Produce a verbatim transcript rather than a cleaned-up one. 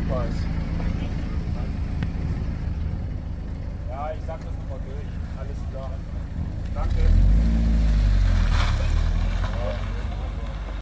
Ausweis. Ja, ich sag das nochmal durch. Alles klar. Danke.